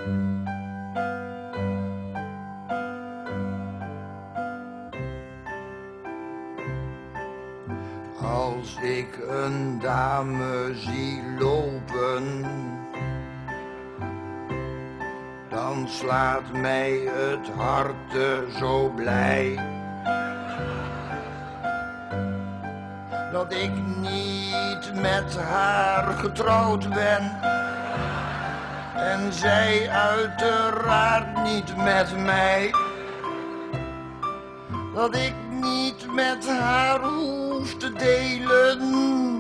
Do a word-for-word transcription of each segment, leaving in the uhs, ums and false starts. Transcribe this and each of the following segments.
Als ik een dame zie lopen, dan slaat mij het hart zo blij. Dat ik niet met haar getrouwd ben. En zij uiteraard niet met mij. Dat ik niet met haar hoef te delen.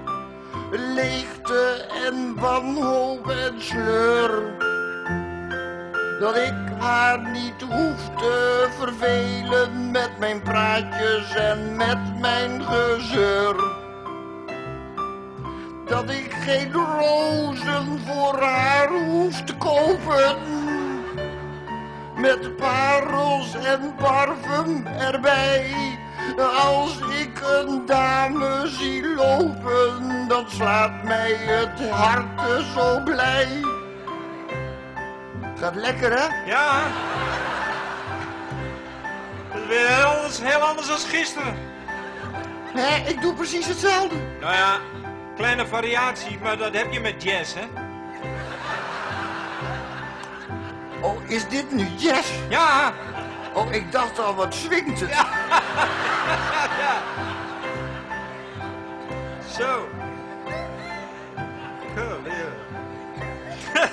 Leegte en wanhoop en sleur. Dat ik haar niet hoef te vervelen met mijn praatjes en met mijn gezeur. Dat ik geen rozen voor haar hoef te kopen. Met parels en parfum erbij. Als ik een dame zie lopen, dan slaat mij het hart zo blij. Gaat lekker, hè? Ja. Het is weer heel anders, heel anders dan gisteren. Nee, ik doe precies hetzelfde. Nou ja, kleine variatie, maar dat heb je met jazz, hè? Oh, is dit nu jazz? Ja. Oh, ik dacht al, wat swingt het? Ja. Ja. Zo. Cool, yeah.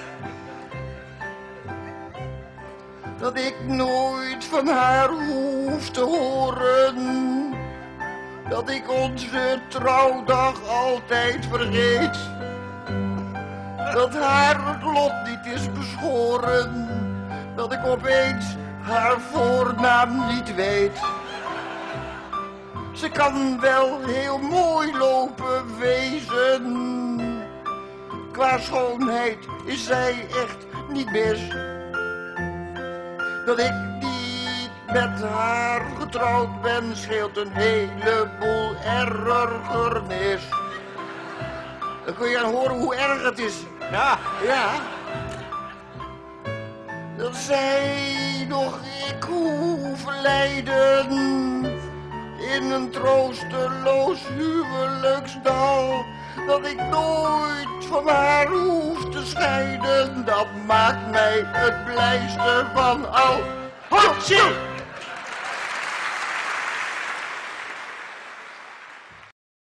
Dat ik nooit van haar hoef te horen. Dat ik onze trouwdag altijd vergeet. Dat haar het lot niet is beschoren. Dat ik opeens haar voornaam niet weet. Ze kan wel heel mooi lopen wezen. Qua schoonheid is zij echt niet mis. Dat ik niet met haar getrouwd ben, scheelt een heleboel ergernis. Dan kun je aan horen hoe erg het is. Ja. Ja. Dat zij nog ik hoef lijden in een troosteloos huwelijksdal. Dat ik nooit van haar hoef te scheiden, dat maakt mij het blijste van al. Ho, shit!